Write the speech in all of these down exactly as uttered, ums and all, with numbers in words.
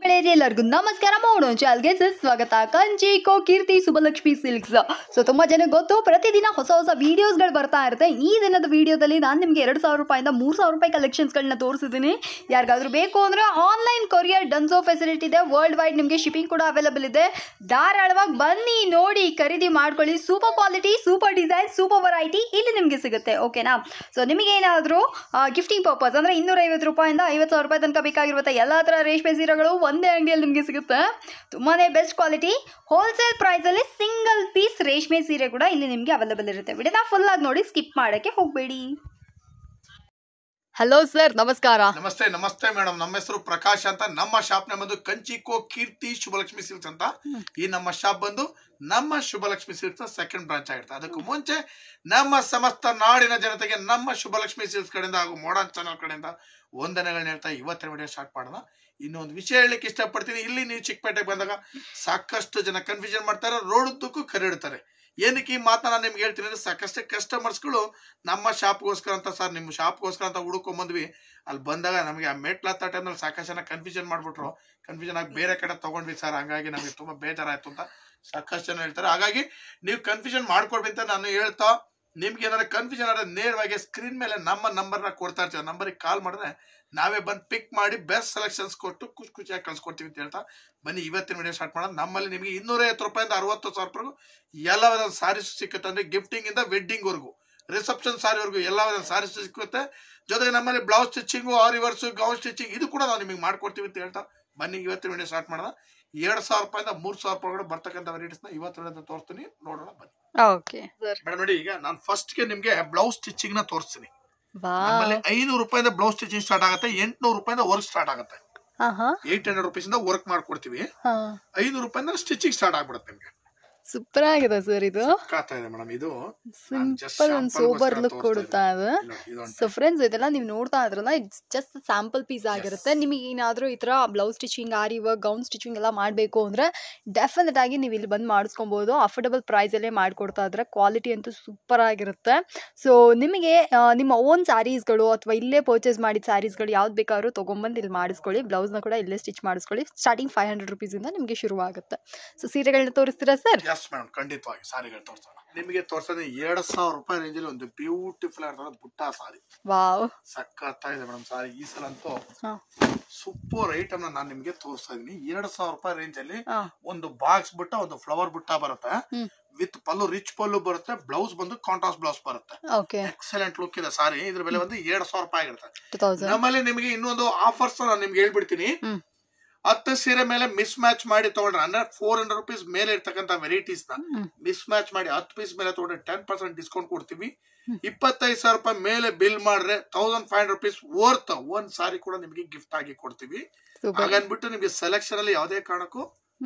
ಎಲ್ಲರಿಗೂ ನಮಸ್ಕಾರ ಮಾಡೋಣ ಚಾಲ್ಗೆ ಸ್ವಾಗತ. ಕಂಚಿಕೋ ಕೀರ್ತಿ ಸುಬ್ಬಲಕ್ಷ್ಮಿ ಸಿಲ್ಕ್ಸ್. ಸೊ ತುಂಬಾ ಜನ ಗೊತ್ತು, ಪ್ರತಿದಿನ ಹೊಸ ಹೊಸ ವಿಡಿಯೋಸ್ಗಳು ಬರ್ತಾ ಇರುತ್ತೆ. ಈ ದಿನದ ವಿಡಿಯೋದಲ್ಲಿ ನಾನು ನಿಮಗೆ ಎರಡು ಸಾವಿರ ರೂಪಾಯಿಂದ ಮೂರು ಸಾವಿರ ರೂಪಾಯಿ ಕಲೆಕ್ಷನ್ಸ್ಗಳನ್ನ ತೋರಿಸಿದ್ದೀನಿ. ಯಾರಿಗಾದ್ರೂ ಬೇಕು ಅಂದರೆ ಆನ್ಲೈನ್ ಕೊರಿಯರ್ ಡನ್ಸೋ ಫೆಸಿಲಿಟಿ ಇದೆ. ವರ್ಲ್ಡ್ ವೈಡ್ ನಿಮಗೆ ಶಿಪ್ಪಿಂಗ್ ಕೂಡ ಅವೈಲೇಬಲ್ ಇದೆ. ಧಾರಾಳವಾಗಿ ಬನ್ನಿ, ನೋಡಿ, ಖರೀದಿ ಮಾಡ್ಕೊಳ್ಳಿ. Super quality, super design, super variety ಇಲ್ಲಿ ನಿಮಗೆ ಸಿಗುತ್ತೆ. ಓಕೆನಾ? ಸೊ ನಿಮಗೆ ಏನಾದರೂ ಗಿಫ್ಟಿಂಗ್ ಪರ್ಪಸ್ ಅಂದರೆ ಇನ್ನೂರೈವತ್ತು ರೂಪಾಯಿಂದ ಐವತ್ತು ಸಾವಿರ ರೂಪಾಯಿ ತನಕ ಬೇಕಾಗಿರುತ್ತೆ ಎಲ್ಲ ಥರ ರೇಷ್ಮೆ ಸೀರೆಗಳು ಒಂದೇ ಅಂಗಡಿಯಲ್ಲಿ ನಿಮಗೆ ಸಿಗುತ್ತೆ. ತುಂಬಾನೇ ಬೆಸ್ಟ್ ಕ್ವಾಲಿಟಿ, ಹೋಲ್ಸೇಲ್ ಪ್ರೈಸಲ್ಲಿ ಸಿಂಗಲ್ ಪೀಸ್ ರೇಷ್ಮೆ ಸೀರೆ ಕೂಡ ಇಲ್ಲಿ ನಿಮಗೆ ಅವೈಲೇಬಲ್ ಇರುತ್ತೆ. ವಿಡಿಯೋನ ಫುಲ್ ಆಗಿ ನೋಡಿ, ಸ್ಕಿಪ್ ಮಾಡೋಕ್ಕೆ ಹೋಗಬೇಡಿ. ಹಲೋ ಸರ್, ನಮಸ್ಕಾರ. ನಮಸ್ತೆ ನಮಸ್ತೆ ಮೇಡಮ್. ನಮ್ಮ ಹೆಸರು ಪ್ರಕಾಶ್ ಅಂತ. ನಮ್ಮ ಶಾಪ್ ನ ಬಂದು ಕಂಚಿಕೋ ಕೀರ್ತಿ ಶುಭಲಕ್ಷ್ಮಿ ಸಿಲ್ಕ್ಸ್ ಅಂತ. ಈ ನಮ್ಮ ಶಾಪ್ ಬಂದು ನಮ್ಮ ಶುಭಲಕ್ಷ್ಮಿ ಸಿಲ್ಕ್ಸ್ ಸೆಕೆಂಡ್ ಬ್ರಾಂಚ್ ಆಗಿರುತ್ತೆ. ಅದಕ್ಕೂ ಮುಂಚೆ ನಮ್ಮ ಸಮಸ್ತ ನಾಡಿನ ಜನತೆಗೆ ನಮ್ಮ ಶುಭಲಕ್ಷ್ಮಿ ಸಿಲ್ಕ್ಸ್ ಕಡೆಯಿಂದ ಹಾಗೂ ಮಾಡರ್ನ್ ಚಾನಲ್ ಕಡೆಯಿಂದ ವಂದನೆಗಳನ್ನ ಹೇಳ್ತಾ ಇವತ್ತಿನ ವಿಡಿಯೋ ಸ್ಟಾರ್ಟ್ ಮಾಡೋಣ. ಇನ್ನೊಂದು ವಿಷಯ ಹೇಳಲಿಕ್ಕೆ ಇಷ್ಟಪಡ್ತೀನಿ. ಇಲ್ಲಿ ನೀವು ಚಿಕ್ಕಪೇಟೆಗೆ ಬಂದಾಗ ಸಾಕಷ್ಟು ಜನ ಕನ್ಫ್ಯೂಷನ್ ಮಾಡ್ತಾರೆ, ರೋಡ್ ಉದ್ದಕ್ಕೂ ಕರೆಯಿಡ್ತಾರೆ. ಏನಕ್ಕೆ ಈ ಮಾತನ್ನ ನಾನು ನಿಮ್ಗೆ ಹೇಳ್ತೀನಿ ಅಂದ್ರೆ, ಸಾಕಷ್ಟು ಕಸ್ಟಮರ್ಸ್ಗಳು ನಮ್ಮ ಶಾಪ್ಗೋಸ್ಕರ ಅಂತ ಸರ್ ನಿಮ್ಮ ಶಾಪ್ಗೋಸ್ಕರ ಅಂತ ಹುಡುಕೊಂಡ್ ಬಂದ್ವಿ. ಅಲ್ಲಿ ಬಂದಾಗ ನಮಗೆ ಆ ಮೆಟ್ಲ ಹತ್ತ ಟೈಮ್ನಲ್ಲಿ ಸಾಕಷ್ಟು ಜನ ಕನ್ಫ್ಯೂಷನ್ ಮಾಡ್ಬಿಟ್ರು. ಕನ್ಫ್ಯೂಷನ್ ಆಗಿ ಬೇರೆ ಕಡೆ ತಗೊಂಡ್ವಿ ಸರ್, ಹಂಗಾಗಿ ನಮಗೆ ತುಂಬಾ ಬೇಜಾರಾಯ್ತು ಅಂತ ಸಾಕಷ್ಟು ಜನ ಹೇಳ್ತಾರೆ. ಹಾಗಾಗಿ ನೀವು ಕನ್ಫ್ಯೂಷನ್ ಮಾಡ್ಕೊಡ್ವಿ ಅಂತ ನಾನು ಹೇಳ್ತಾ, ನಿಮ್ಗೆ ಏನಾದ್ರು ಕನ್ಫ್ಯೂಷನ್ ಆದ್ರೆ ನೇರವಾಗಿ ಸ್ಕ್ರೀನ್ ಮೇಲೆ ನಮ್ಮ ನಂಬರ್ನ ಕೊಡ್ತಾ ಇರ್ತೀವಿ. ನಂಬರಿಗೆ ಕಾಲ್ ಮಾಡಿದ್ರೆ ನಾವೇ ಬಂದು ಪಿಕ್ ಮಾಡಿ ಬೆಸ್ಟ್ ಸೆಲೆಕ್ಷನ್ಸ್ ಕೊಟ್ಟು ಖುಷಿ ಖುಷಿಯಾಗಿ ಕಳ್ಸಿಕೊಡ್ತೀವಿ ಅಂತ ಹೇಳ್ತಾ ಬನ್ನಿ ಇವತ್ತಿನ ವಿಡಿಯೋ ಸ್ಟಾರ್ಟ್ ಮಾಡೋಣ. ನಮ್ಮಲ್ಲಿ ನಿಮಗೆ ಇನ್ನೂರೈವತ್ತು ರೂಪಾಯಿಂದ ಅರವತ್ತು ಸಾವಿರವರೆಗೂ ಎಲ್ಲ ಸಾರೀಸ್ ಸಿಕ್ಕುತ್ತೆ. ಅಂದ್ರೆ ಗಿಫ್ಟಿಂಗ್ ಇಂದ ವೆಡ್ಡಿಂಗ್ ವರ್ಗು, ರಿಸೆಪ್ಷನ್ ಸಾರಿವರೆಗೂ ಎಲ್ಲ ಸಾರೀಸ್ ಸಿಕ್ಕುತ್ತೆ. ಜೊತೆಗೆ ನಮ್ಮಲ್ಲಿ ಬ್ಲೌಸ್ ಸ್ಟಿಚಿಂಗು, ಆರಿವರ್ಸ್, ಗೌನ್ ಸ್ಟಿಚಿಂಗ್ ಇದು ಕೂಡ ನಾವು ನಿಮಗೆ ಮಾಡ್ಕೊಡ್ತೀವಿ ಅಂತ ಹೇಳ್ತಾ ಬನ್ನಿ ಇವತ್ತಿನ ವಿಡಿಯೋ ಸ್ಟಾರ್ಟ್ ಮಾಡೋಣ. ಎರಡ್ ಸಾವಿರ ರೂಪಾಯಿಂದ ಮೂರ್ ಸಾವಿರ ರೂಪಾಯಿ ಬರ್ತಕ್ಕಂಥ ವೆರೈಟೀಸ್ ನ ಇವತ್ತು ತೋರಿಸ್ತೀನಿ, ನೋಡೋಣ ಬನ್ನಿ. ಮೇಡಮ್ ನೋಡಿ, ಈಗ ನಾನು ಫಸ್ಟ್ ಗೆ ನಿಮ್ಗೆ ಬ್ಲೌಸ್ ಸ್ಟಿಚಿಂಗ್ ನ ತೋರಿಸ್ತೀನಿ. ನಮ್ಮಲ್ಲಿ ಐನೂರು ರೂಪಾಯಿಂದ ಬ್ಲೌಸ್ ಸ್ಟಿಚಿಂಗ್ ಸ್ಟಾರ್ಟ್ ಆಗುತ್ತೆ, ಎಂಟ್ನೂರು ರೂಪಾಯಿಂದ ವರ್ಕ್ ಸ್ಟಾರ್ಟ್ ಆಗುತ್ತೆ. ಏಟ್ ಹಂಡ್ರೆಡ್ ರುಪೀಸ್ ಇಂದ ವರ್ಕ್ ಮಾಡ್ಕೊಡ್ತೀವಿ. ಐನೂರು ರೂಪಾಯಿಂದ ಸ್ಟಿಚಿಂಗ್ ಸ್ಟಾರ್ಟ್ ಆಗ್ಬಿಡುತ್ತೆ ನಿಮ್ಗೆ. ಸೂಪರ್ ಆಗಿದೆ ಸರ್. ಇದು ಮೇಡಮ್, ಇದು ಸಿಂಪಲ್ ಒಂದು ಸೋಬರ್ ಲುಕ್ ಕೊಡುತ್ತಾ ಇದೆ. ಸೊ ಫ್ರೆಂಡ್ಸ್, ಇದೆಲ್ಲ ನೀವು ನೋಡ್ತಾ ಇದ್ರಲ್ಲ, ಇಟ್ಸ್ ಜಸ್ಟ್ ಸ್ಯಾಂಪಲ್ ಪೀಸ್ ಆಗಿರುತ್ತೆ. ನಿಮಗೆ ಏನಾದರೂ ಈ ತರ blouse stitching, aari work, gown stitching ಎಲ್ಲ ಮಾಡಬೇಕು ಅಂದ್ರೆ ಡೆಫಿನೆಟ್ ಆಗಿ ನೀವು ಇಲ್ಲಿ ಬಂದು ಮಾಡಿಸ್ಕೊಬಹುದು. ಅಫೋರ್ಡಬಲ್ ಪ್ರೈಸ್ ಅಲ್ಲೇ ಮಾಡ್ಕೊಡ್ತಾ ಇದ್ರೆ ಕ್ವಾಲಿಟಿ ಅಂತೂ ಸೂಪರ್ ಆಗಿರುತ್ತೆ. ಸೊ ನಿಮಗೆ ನಿಮ್ಮ ಓನ್ ಸ್ಯಾರೀಸ್ಗಳು ಅಥವಾ ಇಲ್ಲೇ ಪರ್ಚೇಸ್ ಮಾಡಿದ ಸ್ಯಾರೀಸ್ಗಳು ಯಾವ್ದು ಬೇಕಾದ್ರೂ ತೊಗೊಂಬಂದು ಇಲ್ಲಿ ಮಾಡಿಸ್ಕೊಳ್ಳಿ. ಬ್ಲೌಸ್ನ ಕೂಡ ಇಲ್ಲೇ ಸ್ಟಿಚ್ ಮಾಡಿಸ್ಕೊಳ್ಳಿ. ಸ್ಟಾರ್ಟಿಂಗ್ ಫೈವ್ ಹಂಡ್ರೆಡ್ ರುಪೀಸಿಂದ ನಿಮಗೆ ಶುರು ಆಗುತ್ತೆ. ಸೊ ಸೀರೆಗಳನ್ನ ತೋರಿಸ್ತೀರಾ ಸರ್? ಮೇಡಮ್, ಖಂಡಿತವಾಗಿ ಸಾರಿಗಳು ತೋರಿಸೋಣ. ನಿಮಗೆ ತೋರಿಸೋದು ಎರಡ್ ಸಾವಿರ ರೂಪಾಯಿ ರೇಂಜ್ ಅಲ್ಲಿ ಒಂದು ಬ್ಯೂಟಿಫುಲ್ ಆಗಿರೋ ಬುಟ್ಟ ಸಾರಿ. ವಾವ್, ಸಕ್ಕತ್ತಾಗಿದೆ ಮೇಡಮ್ ಸಾರಿ. ಈ ಸಲ ಅಂತೂ ಸೂಪರ್ ಐಟಮ್ ನಾನು ನಿಮ್ಗೆ ತೋರಿಸ್ತಾ ಇದೀನಿ. ಎರಡ್ ಸಾವಿರ ರೂಪಾಯಿ ರೇಂಜ್ ಅಲ್ಲಿ ಒಂದು ಬಾಕ್ಸ್ ಬುಟ್ಟ, ಒಂದು ಫ್ಲವರ್ ಬುಟ್ಟ ಬರುತ್ತೆ. ವಿತ್ ಪಲ್ಲು, ರಿಚ್ ಪಲ್ಲು ಬರುತ್ತೆ. ಬ್ಲೌಸ್ ಬಂದು ಕಾಂಟ್ರಾಸ್ಟ್ ಬ್ಲೌಸ್ ಬರುತ್ತೆ. ಎಕ್ಸಲೆಂಟ್ ಲುಕ್ ಇದೆ ಸಾರಿ. ಇದ್ರ ಬೆಲೆ ಬಂದು ಎರಡ್ ಸಾವಿರ ರೂಪಾಯಿ ಆಗಿರುತ್ತೆ. ನಮ್ಮಲ್ಲಿ ನಿಮಗೆ ಇನ್ನೊಂದು ಆಫರ್ಸ್ ನಾನು ನಿಮ್ಗೆ ಹೇಳ್ಬಿಡ್ತೀನಿ. ಹತ್ತು ಸೀರೆ ಮೇಲೆ ಮಿಸ್ ಮ್ಯಾಚ್ ಮಾಡಿ ತಗೊಂಡ್ರೆ ಅಂದ್ರೆ ಫೋರ್ ಹಂಡ್ರೆಡ್ ರುಪೀಸ್ ಮೇಲೆ ಇರ್ತಕ್ಕಂಥ ವೆರೈಟೀಸ್ ನ ಮಿಸ್ ಮ್ಯಾಚ್ ಮಾಡಿ ಹತ್ತು ಪೀಸ್ ಮೇಲೆ ತಗೊಂಡ್ರೆ ಟೆನ್ ಪರ್ಸೆಂಟ್ ಡಿಸ್ಕೌಂಟ್ ಕೊಡ್ತೀವಿ. ಇಪ್ಪತ್ತೈದು ಸಾವಿರ ರೂಪಾಯಿ ಮೇಲೆ ಬಿಲ್ ಮಾಡ್ರೆ thousand five hundred rupees worth ಒಂದ್ ಸಾರಿ ಕೂಡ ನಿಮಗೆ ಗಿಫ್ಟ್ ಆಗಿ ಕೊಡ್ತೀವಿ. ಹಾಗನ್ಬಿಟ್ಟು ನಿಮ್ಗೆ ಸೆಲೆಕ್ಷನ್ ಅಲ್ಲಿ ಯಾವುದೇ ಕಾರಣಕ್ಕೂ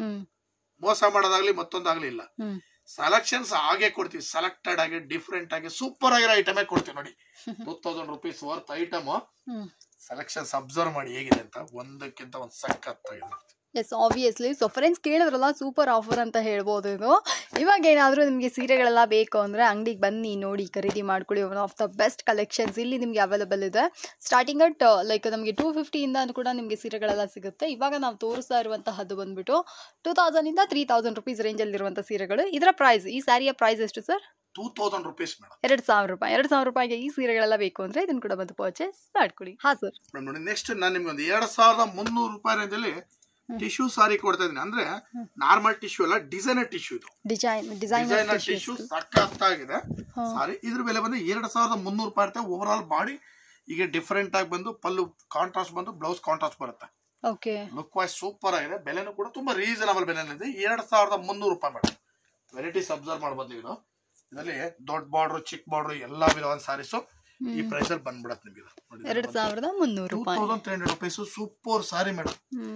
ಮೋಸ ಮಾಡೋದಾಗ್ಲಿ ಮತ್ತೊಂದಾಗ್ಲಿ ಇಲ್ಲ. ಸೆಲೆಕ್ಷನ್ಸ್ ಹಾಗೆ ಕೊಡ್ತೀವಿ, ಸೆಲೆಕ್ಟೆಡ್ ಆಗಿ ಡಿಫ್ರೆಂಟ್ ಆಗಿ ಸೂಪರ್ ಆಗಿರೋ ಐಟಮೇ ಕೊಡ್ತೀವಿ. ನೋಡಿ, two thousand rupees worth item. Selections observe ಮಾಡಿ ಹೇಗಿದೆ ಅಂತ, ಒಂದಕ್ಕಿಂತ ಒಂದು ಸಖತ್ತಾಗಿದೆ. Yes, obviously. ಸೊ ಫ್ರೆಂಡ್ಸ್, ಕೇಳಿದ್ರಲ್ಲ, ಸೂಪರ್ ಆಫರ್ ಅಂತ ಹೇಳ್ಬೋದು ಇದು. ಇವಾಗ ಏನಾದರೂ ನಿಮಗೆ ಸೀರೆಗಳೆಲ್ಲ ಬೇಕು ಅಂದರೆ ಅಂಗಡಿಗೆ ಬನ್ನಿ, ನೋಡಿ, ಖರೀದಿ ಮಾಡ್ಕೊಳ್ಳಿ. One of the best collections ಇಲ್ಲಿ ನಿಮಗೆ ಅವೈಲೇಬಲ್ ಇದೆ. ಸ್ಟಾರ್ಟಿಂಗ್ ಅಟ್ ಲೈಕ್ ನಮಗೆ ಟೂ ಫಿಫ್ಟಿಯಿಂದ ಕೂಡ ನಿಮಗೆ ಸೀರೆಗಳೆಲ್ಲ ಸಿಗುತ್ತೆ. ಇವಾಗ ನಾವು ತೋರಿಸ್ತಾ ಇರುವಂತಹದ್ದು ಬಂದ್ಬಿಟ್ಟು ಟೂ ತೌಸಂಡಿಂದ ತ್ರೀ ತೌಸಂಡ್ ರುಪೀಸ್ ರೇಂಜಲ್ಲಿರುವಂಥ ಸೀರೆಗಳು. ಇದರ ಪ್ರೈಸ್, ಈ ಸ್ಯಾರಿಯ ಪ್ರೈಸ್ ಎಷ್ಟು sir? Two thousand rupees madam. ಎರಡು ಸಾವಿರ ರೂಪಾಯಿ ಎರಡು ಸಾವಿರ ರೂಪಾಯಿಗೆ ಈ ಸೀರೆಗಳೆಲ್ಲ ಬೇಕು ಅಂದ್ರೆ ಇದನ್ನು ಕೂಡ ಬಂದು ಪರ್ಚೇಸ್ ಮಾಡ್ಕೊಳ್ಳಿ. ಹಾ ಸರ್. ನೋಡಿ, ನೆಕ್ಸ್ಟ್ ನಾನು ನಿಮ್ಗೆ ಒಂದು ಎರಡ್ ಸಾವಿರದ ಮುನ್ನೂರು ರೂಪಾಯಿ ರೇಂಜಲ್ಲಿ ಟಿಶ್ಯೂ ಸಾರಿ ಕೊಡ್ತಾ ಇದೀನಿ. ಅಂದ್ರೆ ನಾರ್ಮಲ್ ಟಿಶ್ಯೂ ಅಲ್ಲ, ಡಿಸೈನರ್ ಟಿಶ್ಯೂ. ಇದು ಡಿಸೈನ್ ಡಿಸೈನರ್ ಟಿಶ್ಯೂ ಸಖತ್ತಾಗಿದೆ ಸಾರಿ. ಇದ್ರ ಬೆಲೆ ಬಂದು ಎರಡ್ ಸಾವಿರದ ಮುನ್ನೂರು ರೂಪಾಯಿ ಇರುತ್ತೆ. ಓವರ್ ಆಲ್ ಬಾಡಿ ಈಗ ಡಿಫರೆಂಟ್ ಆಗಿ ಬಂದು ಪಲ್ಲು ಕಾಂಟ್ರಾಸ್ಟ್ ಬಂದು ಬ್ಲೌಸ್ ಕಾಂಟ್ರಾಸ್ಟ್ ಬರುತ್ತೆ. ಓಕೆ, ಲುಕ್ ವೈಸ್ ಸೂಪರ್ ಆಗಿದೆ. ಬೆಲೆನೂ ಕೂಡ ತುಂಬಾ ರೀಸನಬಲ್ ಬೆಲೆನಿದೆ. ಎರಡ್ ಸಾವಿರದ ಮುನ್ನೂರು ರೂಪಾಯಿ ಮೇಡಮ್. ವೆರೈಟೀಸ್ ಅಬ್ಸರ್ವ್ ಮಾಡಬಹುದು. ಇದು ಇದರಲ್ಲಿ ದೊಡ್ಡ ಬಾರ್ಡರ್, ಚಿಕ್ಕ ಬಾರ್ಡರ್ ಎಲ್ಲಾ ವಿಧವಾದ ಸಾರೀಸ್ ಈ ಪ್ರೈಸ್ ಅಲ್ಲಿ ಬಂದ್ಬಿಡತ್ತೆ ನಿಮಗೆ. ಎರಡ್ ಸಾವಿರದ ಮುನ್ನೂರು ರೂಪಾಯಿ, two thousand three hundred rupees. Super sari madam.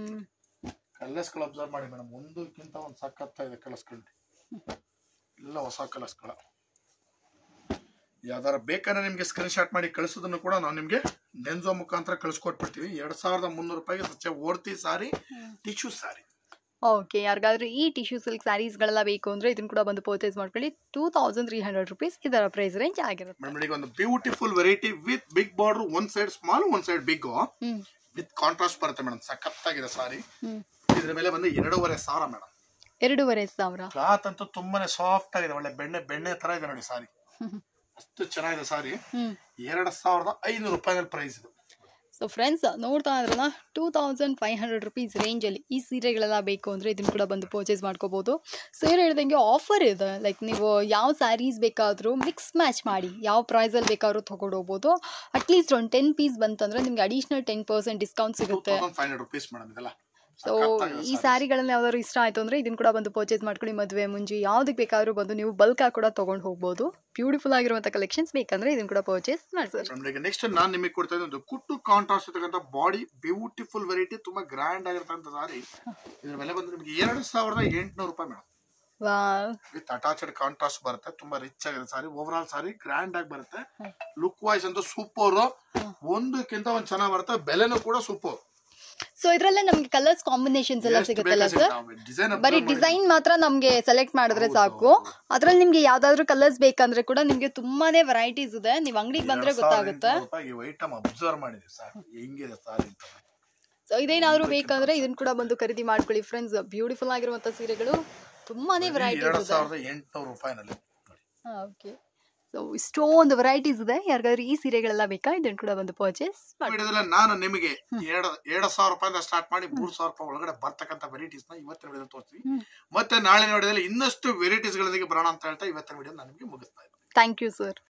ಕಲರ್ಸ್ಗಳು ಅಬ್ಸರ್ವ್ ಮಾಡಿ ಮೇಡಮ್, ಒಂದಕ್ಕಿಂತ ಒಂದು ಸಖತ್ತಾಗಿದೆ ಕಲರ್ಸ್ಗಳು. ಎಲ್ಲ ಹೊಸ ಕಲರ್ಸ್ಗಳು. ಯಾವ್ದಾರ ಬೇಕಾದ್ರೆ ನಿಮ್ಗೆ ಸ್ಕ್ರೀನ್ ಶಾಟ್ ಮಾಡಿ ಕಳಿಸೋದನ್ನು ಕೂಡ ನಾವು ನಿಮ್ಗೆ ಡೆನ್ಸೋ ಮುಖಾಂತರ ಕಳಿಸ್ಕೊಟ್ಬಿಡ್ತೀವಿ. ಎರಡ್ ಸಾವಿರದ ಮುನ್ನೂರು ರೂಪಾಯಿಗೆ ಸಚ್ಚ ಓಡ್ತಿ ಸಾರಿ, ಟಿಶ್ಯೂ ಸಾರಿ. ಓಕೆ, ಯಾರಿಗಾದ್ರೂ ಈ ಟಿಶ್ಯೂ ಸಿಲ್ಕ್ ಸ್ಯಾರೀಸ್ಗಳೆಲ್ಲ ಬೇಕು ಅಂದ್ರೆ ಇದನ್ನು ಕೂಡ ಬಂದು ಪರ್ಚೇಸ್ ಮಾಡ್ಕೊಳ್ಳಿ. Two thousand three hundred rupees ಇದರ ಪ್ರೈಸ್ ರೇಂಜ್ ಆಗಿರುತ್ತೆ. ಮೇಡಮ್, ಈಗ ಒಂದು beautiful variety with big border, one side small, one side big. With contrast ಬರುತ್ತೆ ಮೇಡಮ್, ಸಖತ್ತಾಗಿದೆ ಸಾರಿ. ಹ್ಮ್ ಇದ್ರ ಮೇಲೆ ಬಂದು ಎರಡೂವರೆ ಸಾವಿರ ಮೇಡಮ್. ಎರಡೂವರೆ ಸಾವಿರ. ಕ್ಲಾತ್ ಅಂತೂ ತುಂಬಾನೇ ಸಾಫ್ಟ್ ಆಗಿದೆ, ಒಳ್ಳೆ ಬೆಣ್ಣೆ ಬೆಣ್ಣೆ ತರ ಇದೆ ನೋಡಿ ಸಾರಿ, ಹ್ಮ್ ಅಷ್ಟು ಚೆನ್ನಾಗಿದೆ ಸಾರಿ. ಹ್ಮ್ ಎರಡ್ ಸಾವಿರದ ಐನೂರು ರೂಪಾಯಿ ಪ್ರೈಸ್ ಇದು. ಸೊ ಫ್ರೆಂಡ್ಸ್ ನೋಡ್ತಾ ಇದ್ರಲ್ಲ, two thousand five hundred rupees ರೇಂಜಲ್ಲಿ ಈ ಸೀರೆಗಳೆಲ್ಲ ಬೇಕು ಅಂದರೆ ಇದನ್ನು ಕೂಡ ಬಂದು ಪರ್ಚೇಸ್ ಮಾಡ್ಕೋಬೋದು. ಸೀರೆ ಹೇಳ್ದಂಗೆ ಆಫರ್ ಇದೆ, ಲೈಕ್ ನೀವು ಯಾವ ಸ್ಯಾರೀಸ್ ಬೇಕಾದರೂ ಮಿಕ್ಸ್ ಮ್ಯಾಚ್ ಮಾಡಿ ಯಾವ ಪ್ರೈಸಲ್ಲಿ ಬೇಕಾದ್ರೂ ತೊಗೊಂಡು ಹೋಗ್ಬೋದು. ಅಟ್ಲೀಸ್ಟ್ ಒಂದು ಟೆನ್ ಪೀಸ್ ಬಂತಂದರೆ ನಿಮ್ಗೆ ಅಡಿಷ್ನಲ್ ಟೆನ್ ಪರ್ಸೆಂಟ್ ಡಿಸ್ಕೌಂಟ್ ಸಿಗುತ್ತೆ. ಫೈವ್ ಹಂಡ್ರೆಡ್ ರುಪೀಸ್ ಮೇಡಮ್ ಇದೆಲ್ಲ. ಸೊ ಈ ಸ್ಯಾರಿಗಳನ್ನ ಯಾವ್ದಾದ್ರು ಇಷ್ಟ ಆಯಿತು ಅಂದರೆ ಇದನ್ನು ಕೂಡ ಬಂದು ಪರ್ಚೇಸ್ ಮಾಡ್ಕೊಳ್ಳಿ. ಮದುವೆ ಮುಂಜಿ ಯಾವುದಕ್ಕೆ ಬೇಕಾದರೂ ಬಂದು ನೀವು ಬಲ್ಕಾಗಿ ಕೂಡ ತೊಗೊಂಡು ಹೋಗ್ಬೋದು. ಬ್ಯೂಟಿಫುಲ್ ಆಗಿರುವಂಥ ಕಲೆಕ್ಷನ್ಸ್ ಬೇಕಂದ್ರೆ ಇದನ್ನು ಕೂಡ ಪರ್ಚೇಸ್ ಮಾಡ್ಬೋದು. ನೆಕ್ಸ್ಟ್ ನಾನು ನಿಮಗೆ ಕೊಡ್ತಾ ಇದ್ದೀನಿ ಕುಟ್ಟು ಕಾಂಟ್ರಾಸ್ಟ್ ಇರ್ತಕ್ಕಂಥ ಬಾಡಿ ಬ್ಯೂಟಿಫುಲ್ ವೆರೈಟಿ, ತುಂಬಾ ಗ್ರ್ಯಾಂಡ್ ಆಗಿರ್ತಕ್ಕಂಥ ಸಾರಿ. ಇದ್ರ ಬೆಲೆ ಬಂದು ನಿಮಗೆ ಎರಡು ಸಾವಿರದ ಎಂಟುನೂರು ರೂಪಾಯಿ ಮೇಡಮ್. ವಿತ್ ಅಟ್ಯಾಚ್ಡ್ ಕಾಂಟ್ರಾಸ್ಟ್ ಬರುತ್ತೆ, ತುಂಬಾ ರಿಚ್ ಆಗಿದೆ sari. Over all sari grand ಆಗಿ ಬರುತ್ತೆ. ಲುಕ್ ವೈಸ್ ಅಂತೂ ಸೂಪರ್, ಒಂದಕ್ಕಿಂತ ಒಂದ್ ಚೆನ್ನಾಗಿ ಬರುತ್ತೆ, ಬೆಲೆನೂ ಕೂಡ ಸೂಪರ್. ಸೊ ಇದ್ರಲ್ಲೇ ನಮ್ಗೆ ಕಲರ್ಸ್ ಕಾಂಬಿನೇಷನ್ಸ್ ಎಲ್ಲ ಸಿಗುತ್ತಲ್ಲ ಸರ್? ಬರೀ ಡಿಸೈನ್ ಮಾತ್ರ ನಮ್ಗೆ ಸೆಲೆಕ್ಟ್ ಮಾಡಿದ್ರೆ ಸಾಕು. ಅದ್ರಲ್ಲಿ ನಿಮ್ಗೆ ಯಾವ್ದಾದ್ರು ಕಲರ್ಸ್ ಬೇಕಂದ್ರೆ ಕೂಡ ನಿಮ್ಗೆ ತುಂಬಾನೇ ವೆರೈಟೀಸ್ ಇದೆ, ನೀವು ಅಂಗಡಿಗೆ ಬಂದ್ರೆ ಗೊತ್ತಾಗುತ್ತೆ. ಸೊ ಇದೇನಾದ್ರು ಬೇಕಂದ್ರೆ ಇದನ್ನ ಕೂಡ ಬಂದು ಖರೀದಿ ಮಾಡ್ಕೊಳ್ಳಿ ಫ್ರೆಂಡ್ಸ್. ಬ್ಯೂಟಿಫುಲ್ ಆಗಿರುವಂತ ಸೀರೆಗಳು ತುಂಬಾನೇ ವೆರೈಟೀಸ್ ಇದೆ. ಓಕೆ, ಸೊ ಇಷ್ಟೊಂದು ವೆರೈಟೀಸ್ ಇದೆ. ಯಾರಿಗಾದ್ರೂ ಈ ಸೀರೆಗಳೆಲ್ಲ ಬೇಕಾ ಇದನ್ನು ಕೂಡ ಬಂದು ಪರ್ಚೇಸ್ ಮಾಡಿ. ನಾನು ನಿಮಗೆ ಎರಡು ಎರಡು ಸಾವಿರ ರೂಪಾಯಿಂದ ಸ್ಟಾರ್ಟ್ ಮಾಡಿ ಮೂರ್ ಸಾವಿರ ರೂಪಾಯಿ ಒಳಗಡೆ ಬರ್ತಕ್ಕಂಥ ವೆರೈಟೀಸ್ ನ ಇವತ್ತಿನ ವಿಡಿಯೋ ತೋರಿಸ್ತೀವಿ. ಮತ್ತೆ ನಾಳೆ ವಿಡಿಯೋದಲ್ಲಿ ಇನ್ನಷ್ಟು ವೆರೈಟೀಸ್ ಗಳೊಂದಿಗೆ ಬರೋಣ ಅಂತ ಹೇಳ್ತಾ ಇವತ್ತಿನ ವಿಡಿಯೋ ನಾನು ನಿಮಗೆ ಮುಗಿಸ್ತಾ ಇದ್ದೀನಿ. Thank you sir.